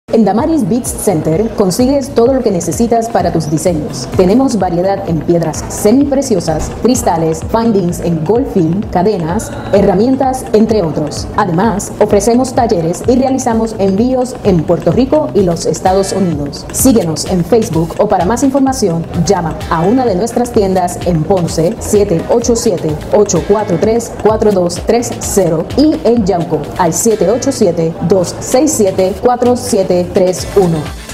En Damaris Beach Center consigues todo lo que necesitas para tus diseños. Tenemos variedad en piedras semipreciosas, cristales, findings en gold film, cadenas, herramientas, entre otros. Además, ofrecemos talleres y realizamos envíos en Puerto Rico y los Estados Unidos. Síguenos en Facebook o para más información, llama a una de nuestras tiendas en Ponce 787-843-4230 y en Yauco al 787-267-4731.